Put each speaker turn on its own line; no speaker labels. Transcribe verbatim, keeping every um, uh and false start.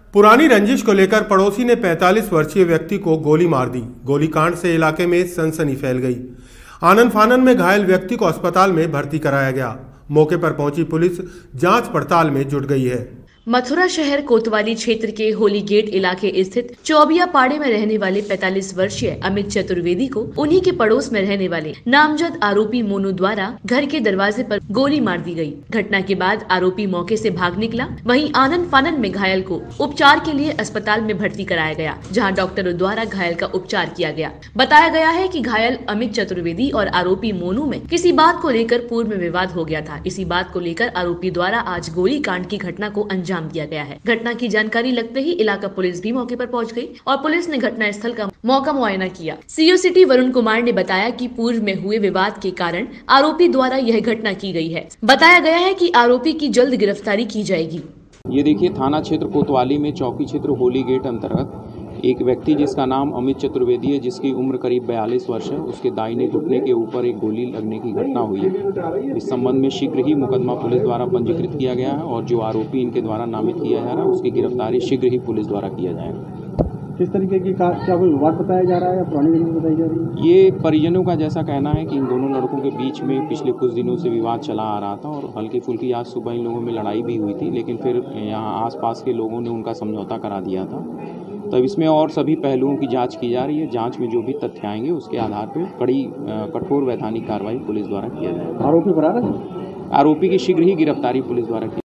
पुरानी रंजिश को लेकर पड़ोसी ने पैंतालीस वर्षीय व्यक्ति को गोली मार दी। गोलीकांड से इलाके में सनसनी फैल गई। आनन फानन में घायल व्यक्ति को अस्पताल में भर्ती कराया गया। मौके पर पहुंची पुलिस जांच पड़ताल में जुट गई है।
मथुरा शहर कोतवाली क्षेत्र के होली गेट इलाके स्थित चौबिया पाड़े में रहने वाले पैंतालीस वर्षीय अमित चतुर्वेदी को उन्हीं के पड़ोस में रहने वाले नामजद आरोपी मोनू द्वारा घर के दरवाजे पर गोली मार दी गई। घटना के बाद आरोपी मौके से भाग निकला। वहीं आनन फानन में घायल को उपचार के लिए अस्पताल में भर्ती कराया गया, जहाँ डॉक्टरों द्वारा घायल का उपचार किया गया। बताया गया है कि घायल अमित चतुर्वेदी और आरोपी मोनू में किसी बात को लेकर पूर्व में विवाद हो गया था। इसी बात को लेकर आरोपी द्वारा आज गोली कांड की घटना को अंजाम दिया गया है। घटना की जानकारी लगते ही इलाका पुलिस भी मौके पर पहुंच गई और पुलिस ने घटना स्थल का मौका मुआयना किया। सीओ सिटी वरुण कुमार ने बताया कि पूर्व में हुए विवाद के कारण आरोपी द्वारा यह घटना की गई है। बताया गया है कि आरोपी की जल्द गिरफ्तारी की जाएगी।
ये देखिए, थाना क्षेत्र कोतवाली में चौकी क्षेत्र होली गेट अंतर्गत एक व्यक्ति जिसका नाम अमित चतुर्वेदी है, जिसकी उम्र करीब बयालीस वर्ष है, उसके दाहिने घुटने के ऊपर एक गोली लगने की घटना हुई है। इस संबंध में शीघ्र ही मुकदमा पुलिस द्वारा पंजीकृत किया गया है और जो आरोपी इनके द्वारा नामित किया जा रहा है उसकी गिरफ्तारी शीघ्र ही पुलिस द्वारा किया जाएगा।
किस तरीके की क्या कोई विवाद बताया जा रहा है या पुरानी रंजिश बताई जा रही है?
ये परिजनों का जैसा कहना है कि इन दोनों लड़कों के बीच में पिछले कुछ दिनों से विवाद चला आ रहा था और हल्की फुल्की आज सुबह इन लोगों में लड़ाई भी हुई थी, लेकिन फिर यहाँ आसपास के लोगों ने उनका समझौता करा दिया था। तब इसमें और सभी पहलुओं की जांच की जा रही है। जांच में जो भी तथ्य आएंगे उसके आधार पर कड़ी कठोर वैधानिक कार्रवाई पुलिस द्वारा किया जाएगा।
आरोपी फरार है?
आरोपी की शीघ्र ही गिरफ्तारी पुलिस द्वारा की